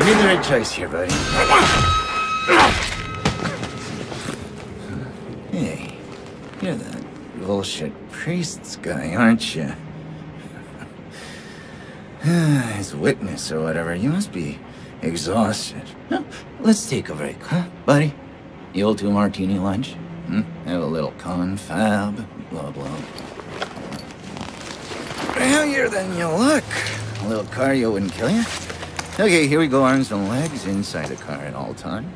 You made the right choice here, buddy. Hey, you're that bullshit priest's guy, aren't you? His witness or whatever. You must be exhausted. No, let's take a break, huh, buddy? The old 2-martini lunch? Have a little confab, blah, blah. Heavier than you look. A little cardio wouldn't kill you. Okay, here we go, arms and legs inside the car at all times.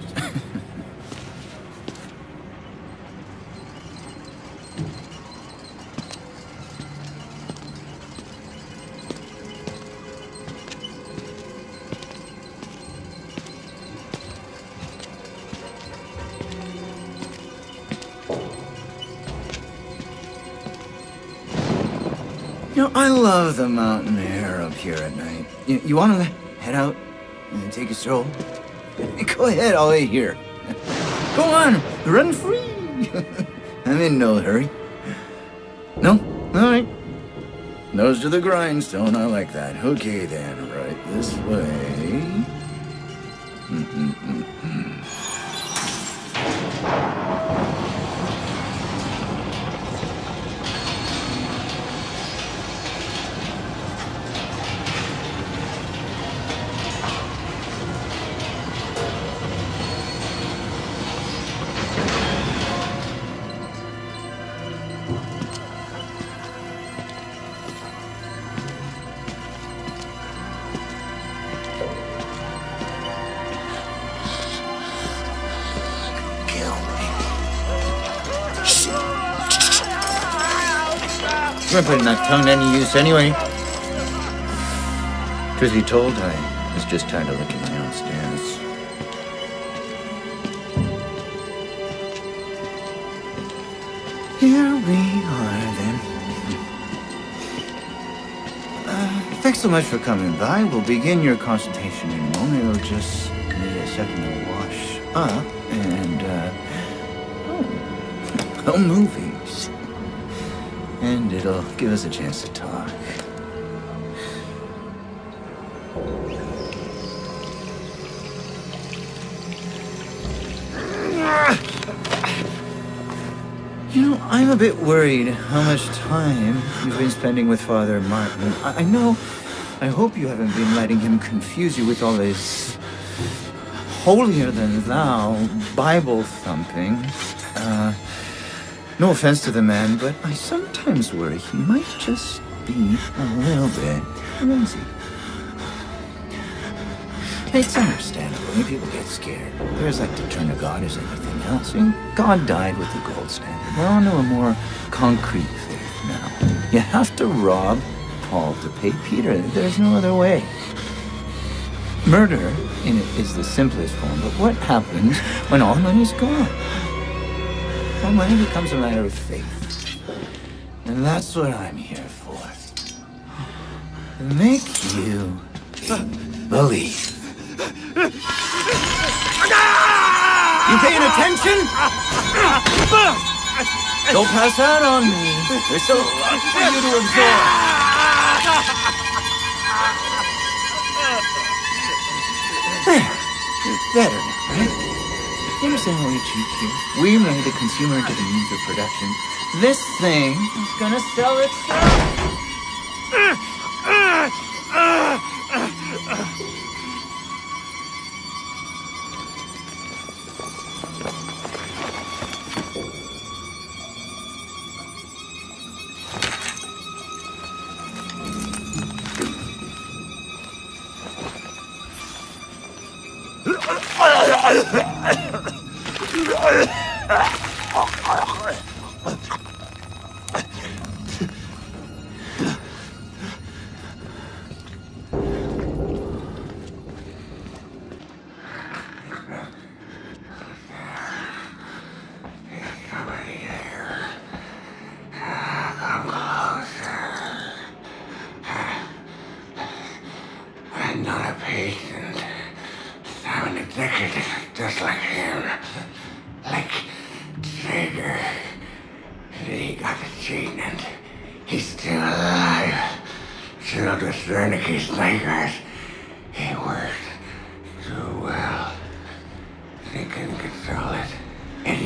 You know, I love the mountain air up here at night. You want to head out and take a stroll? Go ahead, I'll wait here. Go on, run free. I'm in no hurry. No? All right. Nose to the grindstone, I like that. Okay then, right this way. I'm putting that tongue to any use anyway. Truth be told, I was just tired of licking my own stance. Here we are, then. Thanks so much for coming by. We'll begin your consultation in a moment. It'll just need a second to wash up and, movies. And it'll give us a chance to talk. You know, I'm a bit worried how much time you've been spending with Father Martin. I know, I hope you haven't been letting him confuse you with all this holier-than-thou Bible thumping. No offense to the man, but I sometimes worry he might just be a little bit crazy. It's understandable. When people get scared, there's like to turn to God as anything else. And God died with the gold standard. We're on to a more concrete faith now. You have to rob Paul to pay Peter. There's no other way. Murder in it is the simplest form, but what happens when all the money's gone? Well, money becomes a matter of faith. And that's what I'm here for. To make you believe. You paying attention? Don't pass out on me. There's so much for you to absorb. There. Better now, right? You understand how we cheat here? We made the consumer into the means of production. This thing is gonna sell itself. Just like him. Like Traeger. He got the gene and he's still alive. Filled with Wernicke's nightmares. He worked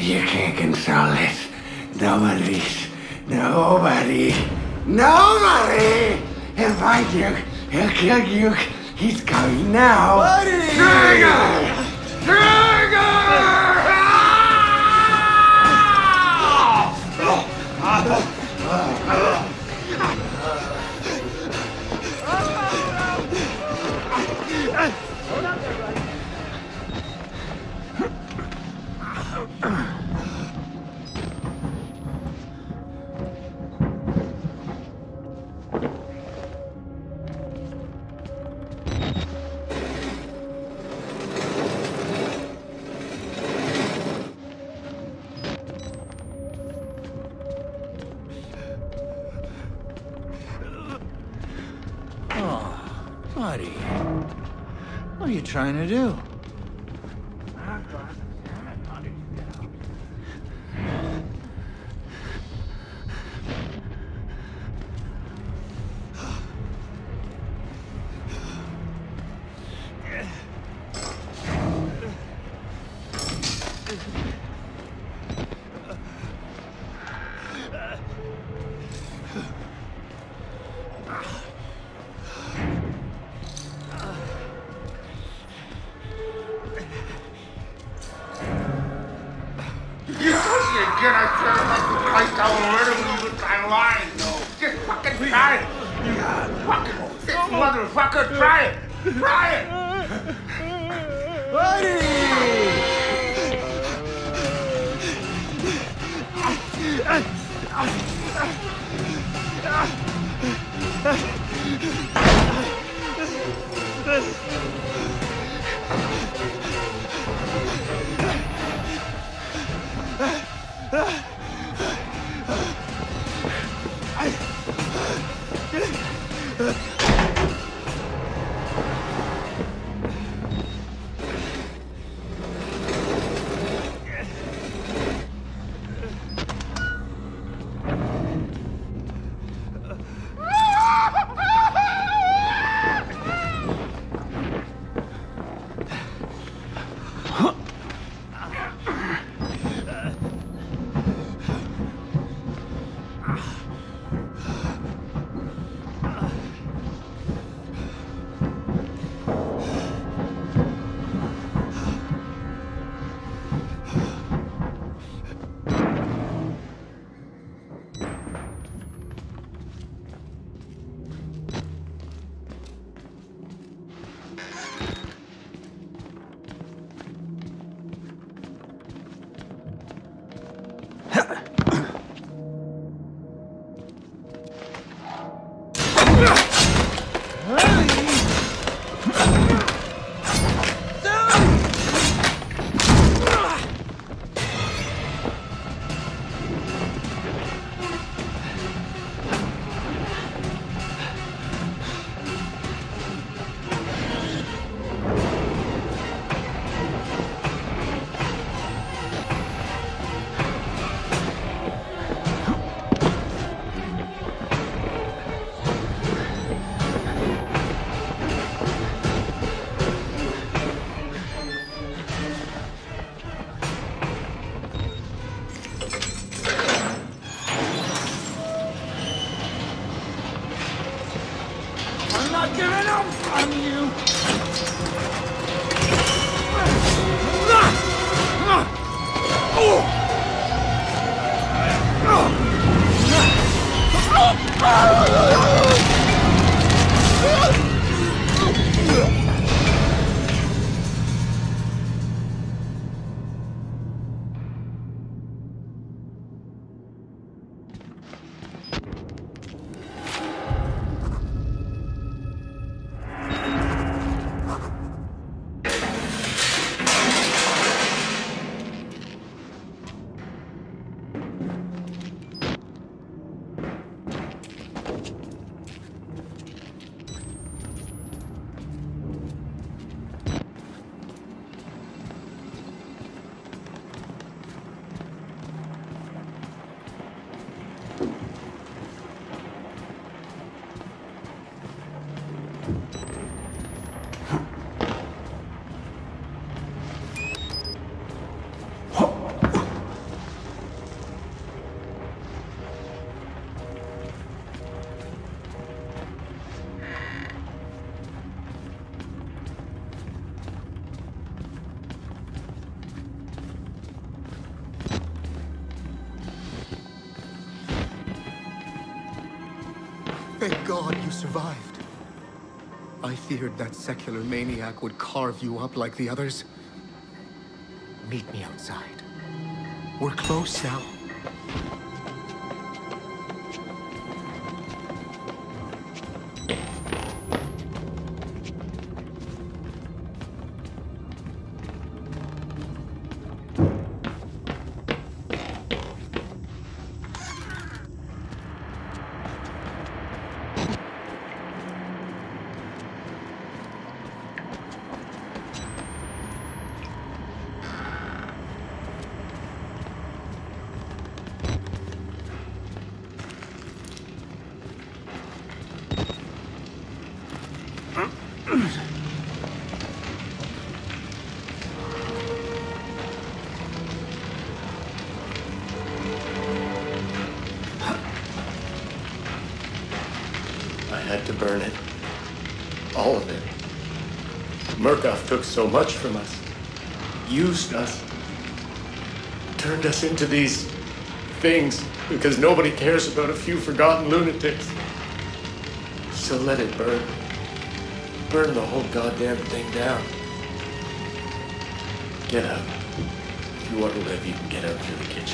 You can't control it. Nobody. He'll find you. He'll kill you. He's coming now. Buddy! Buddy, what are you trying to do? Motherfucker, try it! Try it! Buddy! God you survived. I feared that secular maniac would carve you up like the others. Meet me outside. We're close now. I had to burn it. All of it. Murkoff took so much from us. Used us. Turned us into these things because nobody cares about a few forgotten lunatics. So let it burn. Burn the whole goddamn thing down. Get out. If you want to live, you can get out through the kitchen.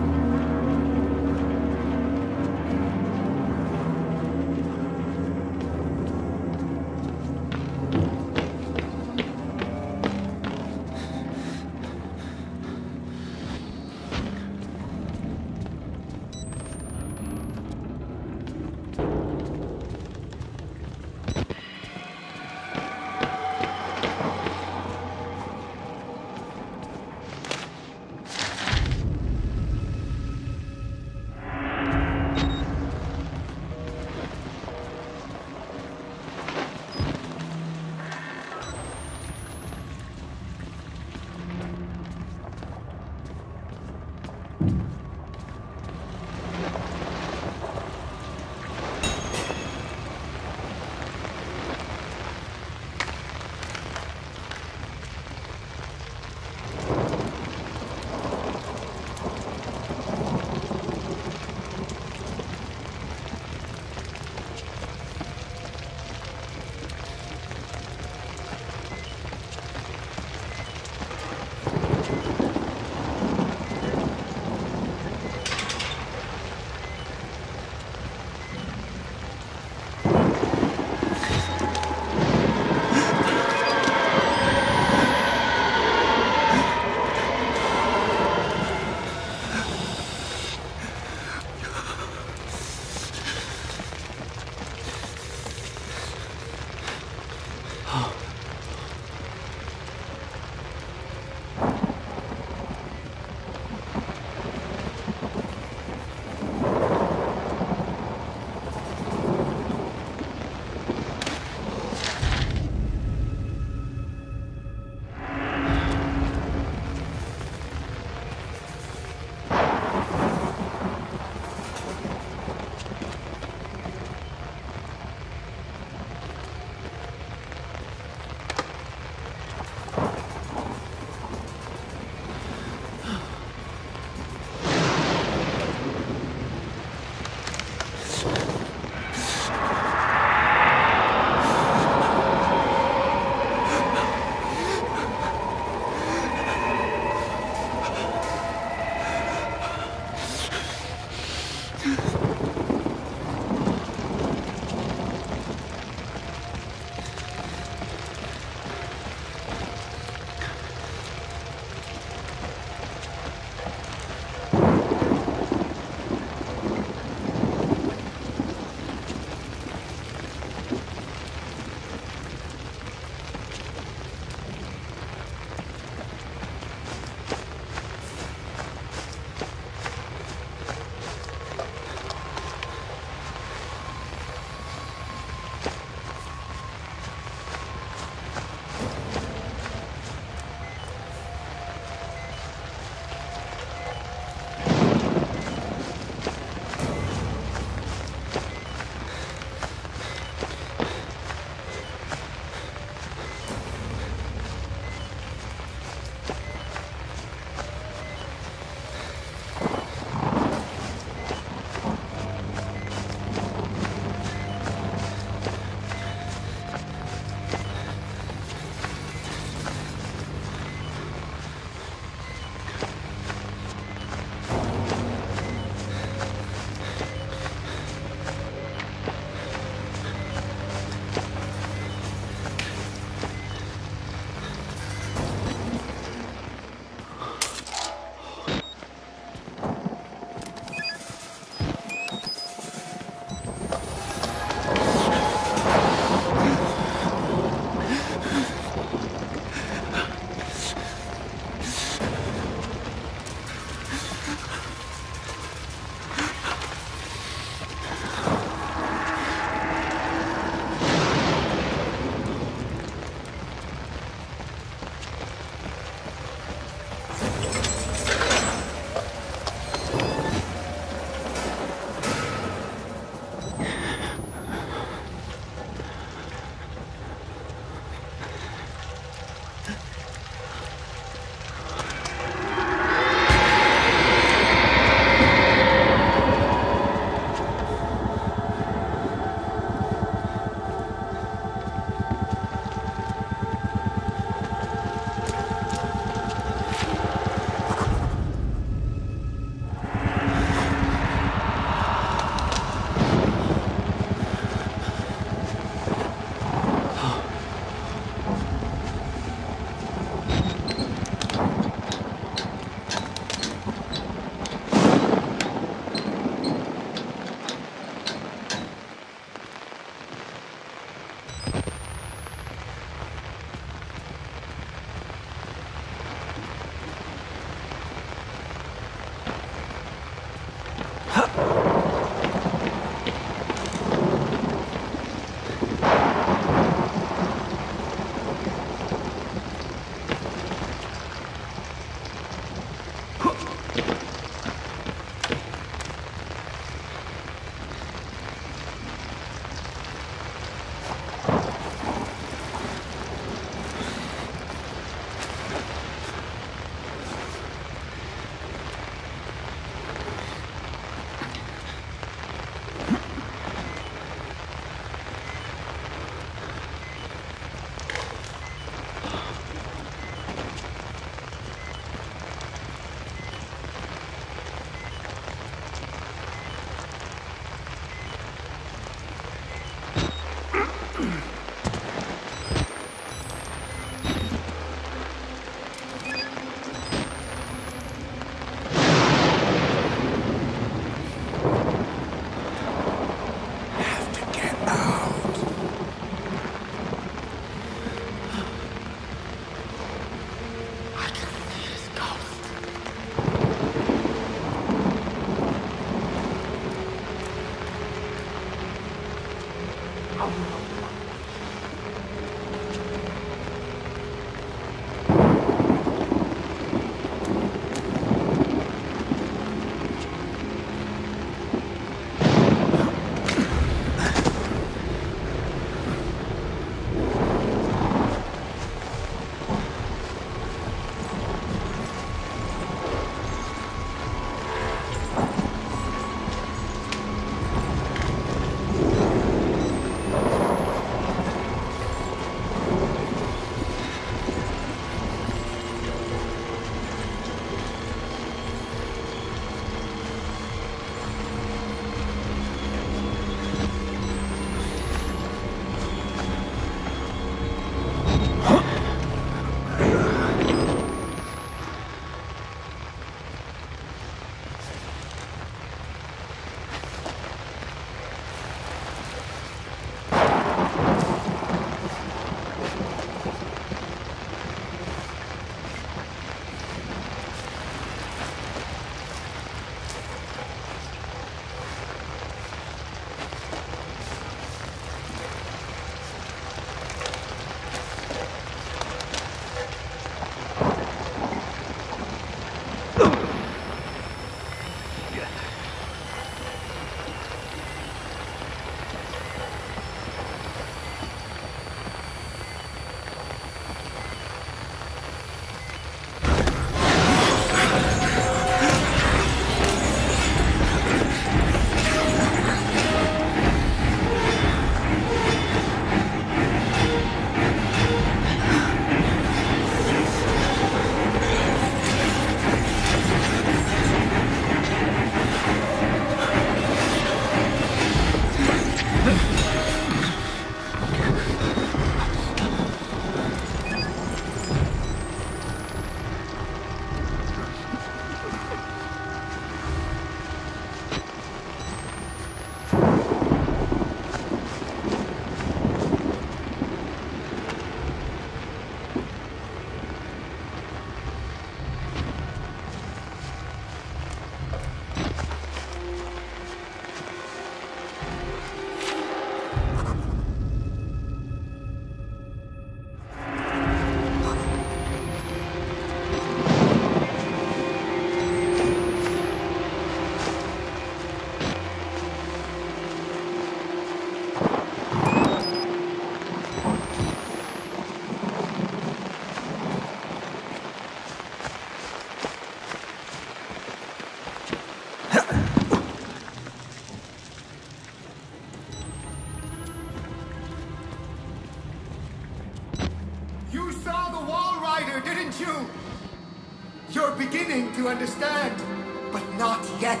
You're beginning to understand, but not yet.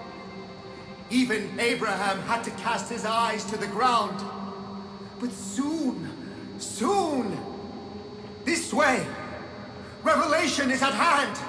Even Abraham had to cast his eyes to the ground. But soon, this way, revelation is at hand.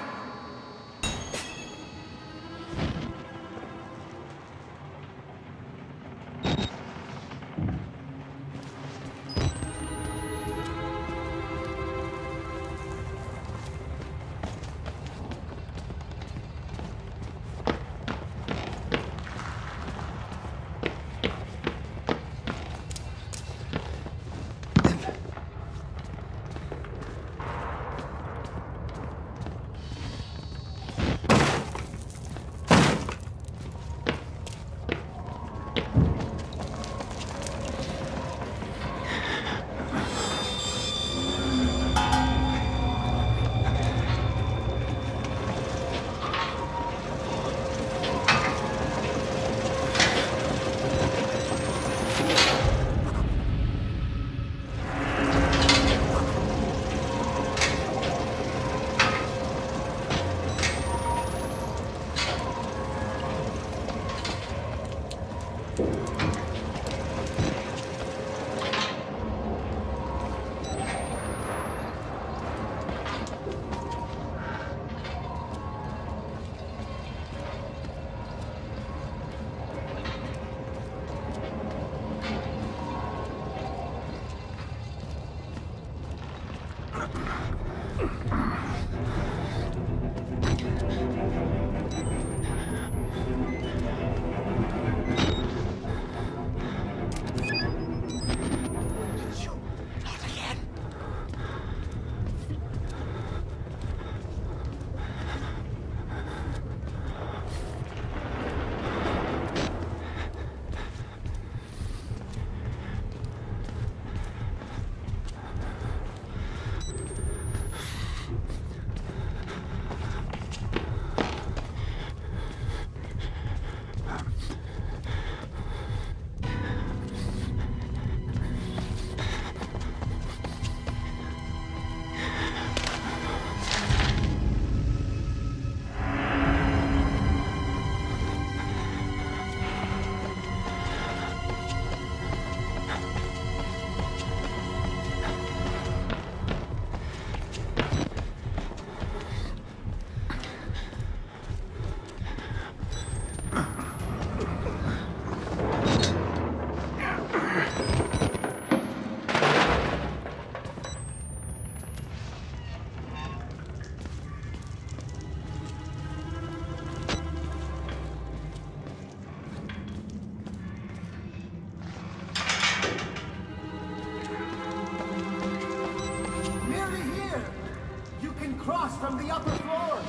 from the upper floors!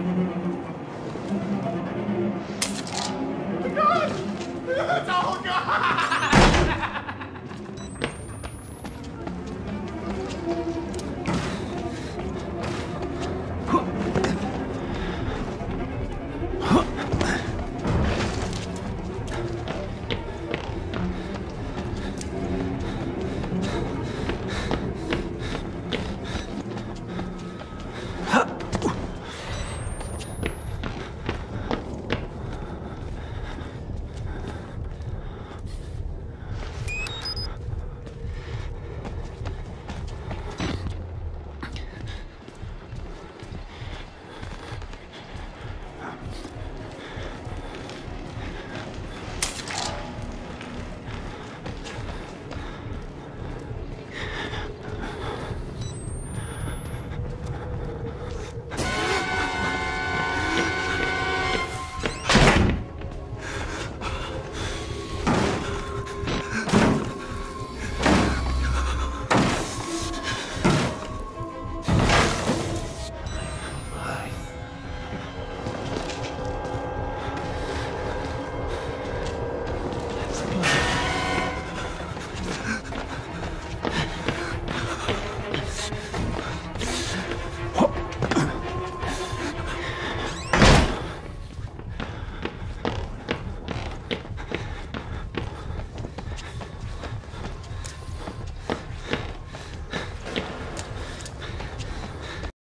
Oh God!